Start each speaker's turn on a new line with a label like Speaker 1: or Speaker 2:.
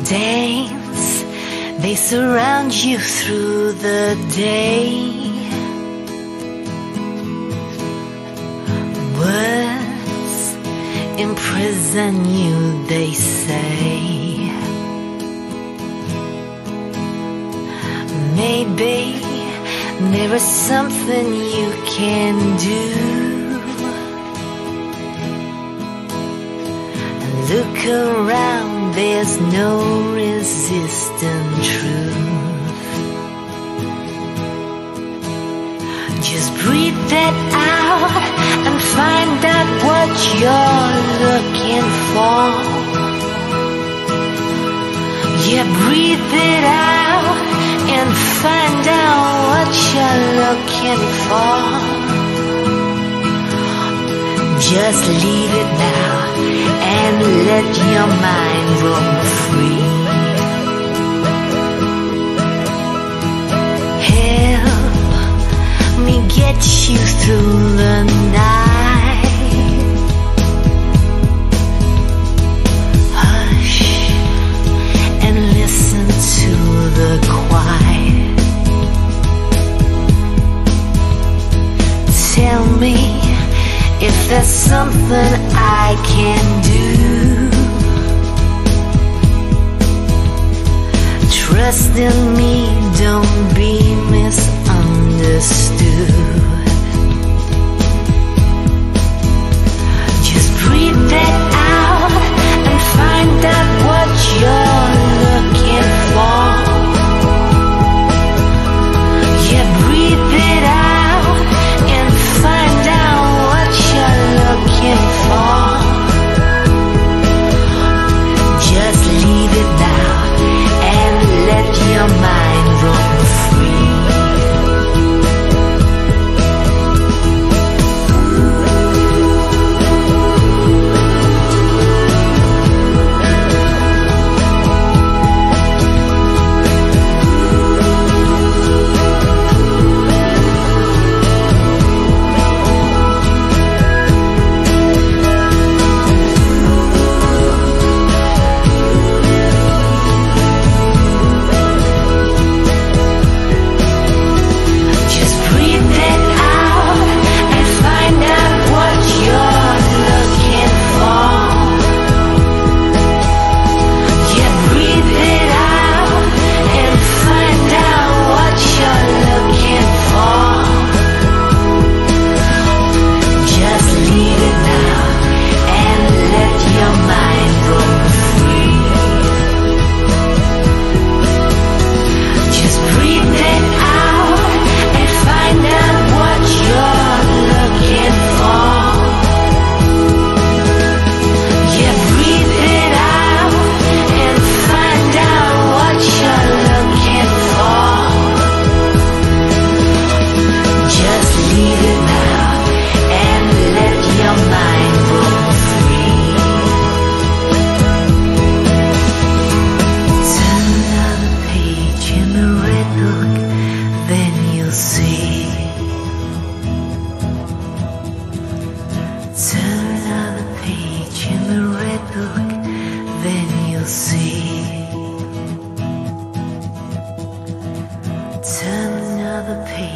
Speaker 1: Dance, they surround you through the day. Words imprison you, they say. Maybe there is something you can do. Look around, there's no resisting truth. Just breathe that out and find out what you're looking for. Yeah, breathe it out and find out what you're looking for. Just leave it now and let your mind roam free. Help me get you through the night. Hush and listen to the quiet. Tell me if there's something I can do. Trust in me, don't be misunderstood. Just breathe that out and find out what you're looking for. Yeah, breathe it out and find out what you're looking for. Just leave it now and let your mind roam free. Turn another page.